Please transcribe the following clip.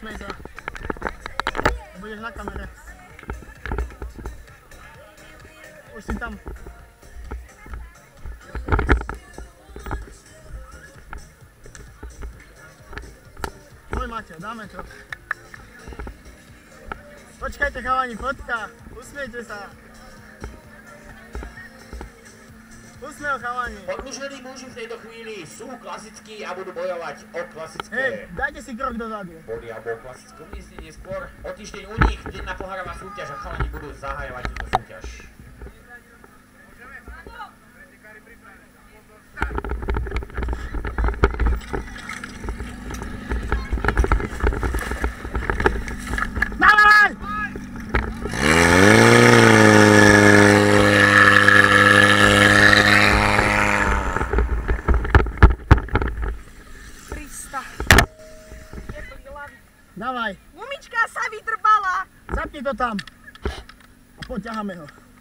Usmej sa. Budeš na kamere. Už si tam. Môj Maťo, dáme to. Počkajte chalani, fotka. Usmiejte sa. Usmiev chalani. Podlužení muži v tejto chvíli sú klasickí a budú bojovať o klasické Hej, dajte si krok dozadu. body alebo o klasické umiestnenie skôr. O týždeň u nich denná pohárová súťaž a chalani budú zahajovať túto súťaž. Dávaj. Gumička sa vydrbala. Zapni to tam. A poď, ťaháme ho.